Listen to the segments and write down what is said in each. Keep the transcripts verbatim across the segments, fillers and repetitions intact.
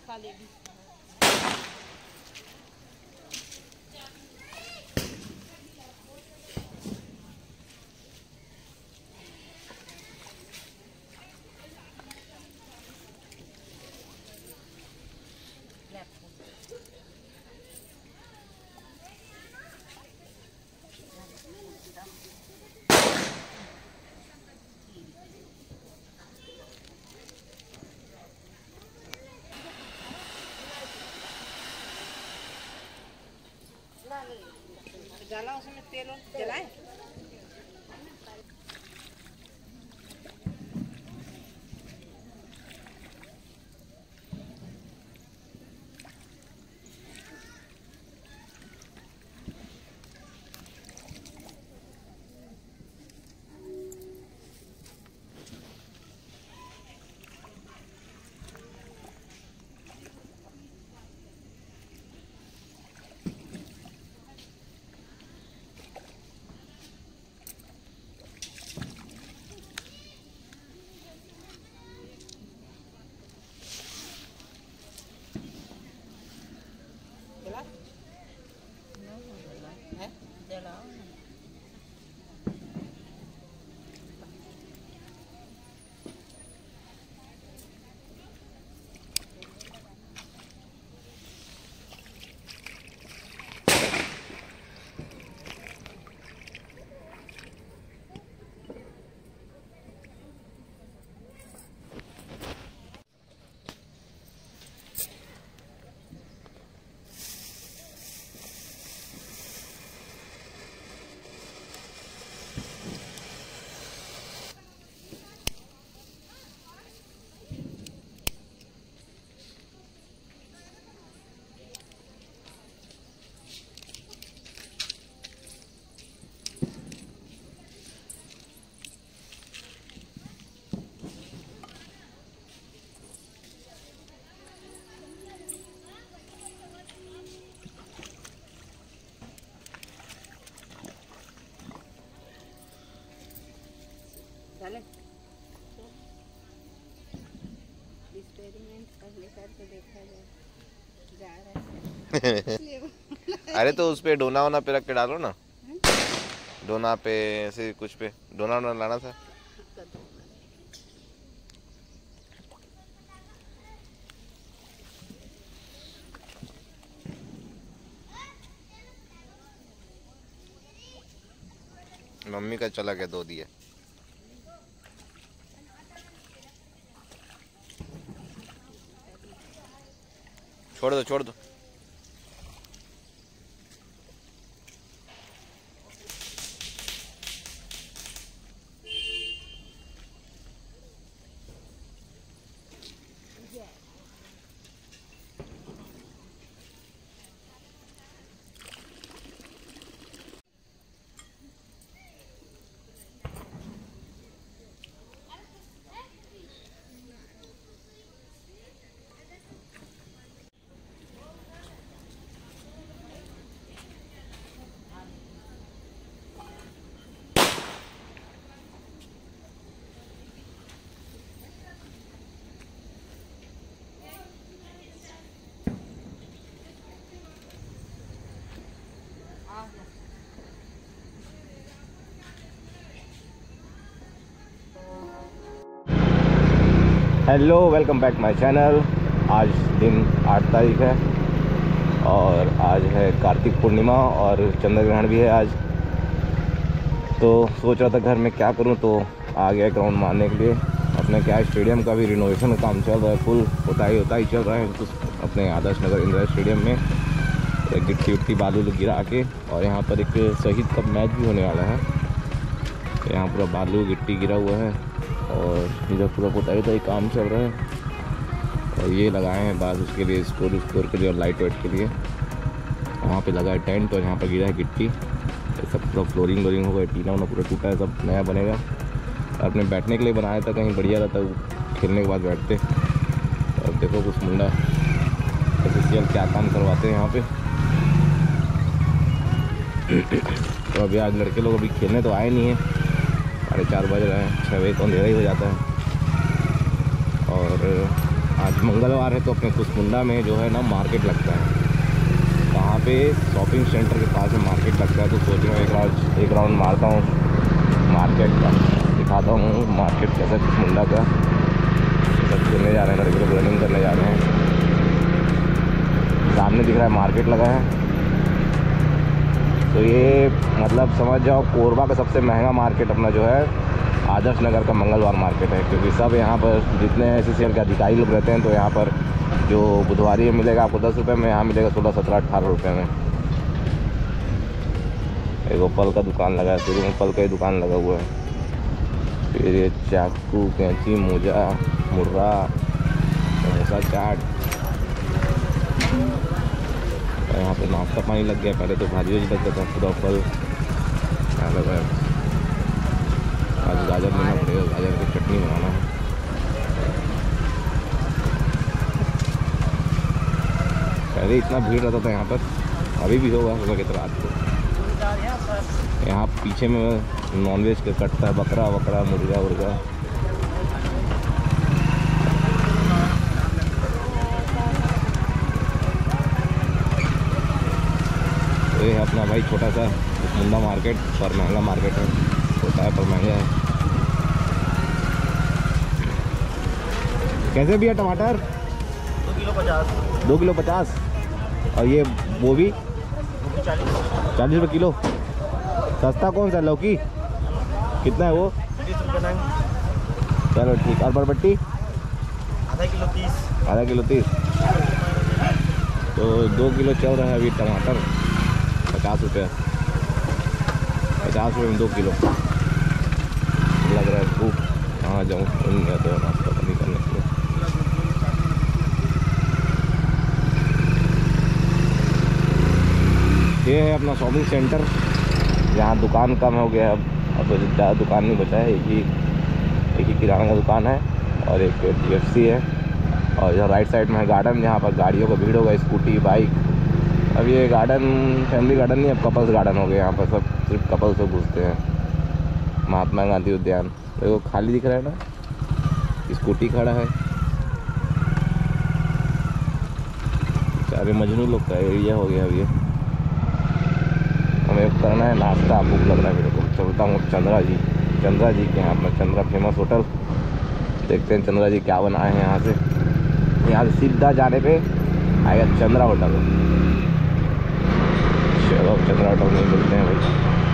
खा लेगी। जला उसमें तेल जलाए। एक्सपेरिमेंट पहले करके देखा जाए जा रहा है। अरे तो उस पे डोना वोना पे रख के डालो ना। डोना पे ऐसे कुछ पे डोना वोना लाना था। मम्मी का चला गया दो दिया। छोड़ दो छोड़ दो। Hello welcome back my channel. आज दिन आठ तारीख है और आज है कार्तिक पूर्णिमा और चंद्र ग्रहण भी है आज। तो सोच रहा था घर में क्या करूं, तो आ गया ग्राउंड मारने के लिए। अपने क्या स्टेडियम का भी रिनोवेशन का काम चल रहा है, फुल होताई होताई चल रहा है तो अपने आदर्श नगर इंदिरा स्टेडियम में गिट्टी उट्टी बालू गिरा के। और यहाँ पर एक शहीद कप मैच भी होने वाला है। यहाँ पूरा बालू गिट्टी गिरा हुआ है और इधर पूरा पोताई होताई काम चल रहा है। और ये लगाए हैं बाद उसके लिए स्कोर स्कोर के लिए और लाइट वाइट के लिए। वहाँ पे लगा है टेंट और यहाँ पर गिरा है गिट्टी। ये सब पूरा फ्लोरिंग व्लोरिंग होगा, टीना उना पूरा टूटा है, सब नया बनेगा। अपने बैठने के लिए बनाया था, कहीं बढ़िया रहता खेलने के बाद बैठते। और देखो कुछ मुंडा ऑफिशियल क्या काम करवाते हैं यहाँ पे। तो अभी आज लड़के लोग अभी खेलने तो आए नहीं हैं, साढ़े चार बज रहे हैं, छः बजे तो अंधेरा ही हो जाता है। और आज मंगलवार है तो अपने कुसमुंडा में जो है ना मार्केट लगता है। वहाँ पे शॉपिंग सेंटर के पास में मार्केट लगता है, तो सोच रहा हूँ एक राउंड एक राउंड मारता हूँ मार्केट का, दिखाता हूँ मार्केट कैसा कुसमुंडा का। सब खेलने जा रहे हैं लड़के लोग, रनिंग करने जा रहे हैं। सामने दिख रहा है मार्केट लगा है। तो ये मतलब समझ जाओ कोरबा का सबसे महंगा मार्केट अपना जो है आदर्श नगर का मंगलवार मार्केट है, क्योंकि सब यहाँ पर जितने एस सी एल के अधिकारी लोग रहते हैं, तो यहाँ पर जो बुधवारी में मिलेगा आपको दस रुपये में, यहाँ मिलेगा सोलह सत्रह अट्ठारह रुपये में। एक फल का दुकान लगा है, शुरू में फल का ही दुकान लगा हुआ है। फिर ये चाकू, कैंची, मोजा, मुर्रा, समोसा, चाट। और यहाँ पे नाश्ता पानी लग गया। पहले तो भाजी वाजी लगता था, पूरा फल यहाँ लगा है। आज गाजर लेना पड़ेगा, गाजर की चटनी बनाना है। पहले इतना भीड़ रहता था यहाँ पर, अभी भी होगा सुबह की तरह रात को। यहाँ पीछे में नॉनवेज का कटता है, बकरा वकरा, मुर्गा उर्गा। तो ये है अपना भाई छोटा सा कुसमुंडा मार्केट, पर महंगा मार्केट है। छोटा है पर महंगा है। कैसे भैया टमाटर? दो किलो पचास। दो किलो पचास। और ये गोभी चालीस रुपये किलो। सस्ता कौन सा? लौकी कितना है वो? तीस रुपये। चलो ठीक। और बरबट्टी? आधा किलो तीस। आधा किलो तीस। तो दो किलो चल रहा है अभी टमाटर पचास रुपये। पचास रुपये में दो किलो। लग रहा है भूख, कहाँ जाऊँ नहीं आता है नाश्ता पानी करने के लिए। ये है अपना शॉपिंग सेंटर, यहाँ दुकान कम हो गया अब अब ज़्यादा दुकान नहीं बचा है। एक ही एक ही किराना का दुकान है और एक टी एफ सी है। और इधर राइट साइड में है गार्डन, जहाँ पर गाड़ियों का भीड़ होगा, स्कूटी, बाइक। अब ये गार्डन फैमिली गार्डन नहीं, अब कपल्स गार्डन हो गया। यहाँ पर सब सिर्फ कपल्स से घुसते हैं। महात्मा गांधी उद्यान देखो खाली दिख रहा है ना, स्कूटी खड़ा है। सारे मजनू लोग का एरिया हो गया अब ये। हमें करना है नाश्ता, भूख लग रहा है मेरे को। चलता हूँ चंद्रा जी चंद्रा जी के यहाँ अपना चंद्रा फेमस होटल। देखते हैं चंद्रा जी क्या बनाए हैं। यहाँ से यहाँ से सीधा जाने पे आएगा चंद्रा होटल। चलो चंद्रा होटल में मिलते हैं भाई।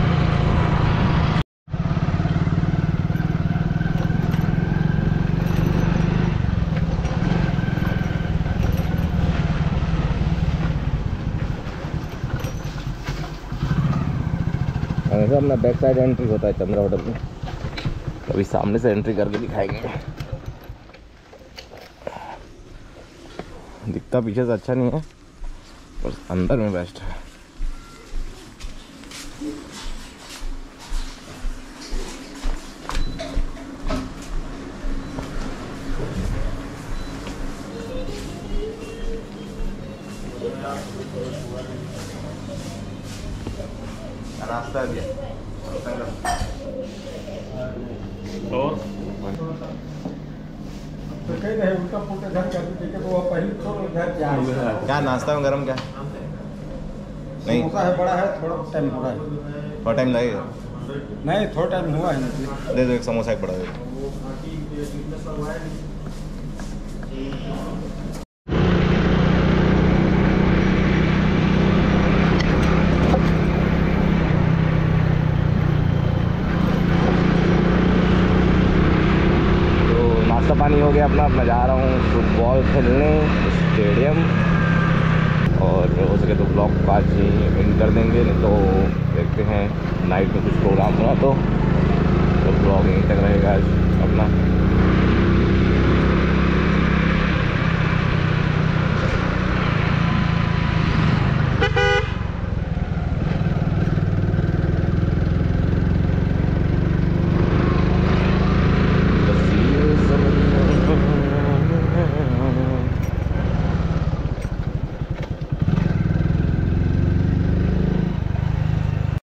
हमेशा अपना बैक साइड एंट्री होता है चंद्रा होटल में, कभी सामने से एंट्री करके दिखाएंगे। दिखता पीछे से अच्छा नहीं है, पर अंदर में बेस्ट है। नाश्ता दिया और क्या नाश्ता में गरम क्या नहीं है, बड़ा है, थोड़ा टाइम हो रहा है। थोड़ा टाइम लगेगा? नहीं, थोड़ा टाइम हुआ है। दे दो एक समोसा एक बड़ा दे दो। पानी हो गया अपना। अपना जा रहा हूँ फुटबॉल खेलने स्टेडियम, और हो सके तो ब्लॉग आज ही एंड कर देंगे, नहीं तो देखते हैं नाइट में कुछ प्रोग्राम हुआ तो, तो ब्लॉग यहीं तक रहेगा आज अपना।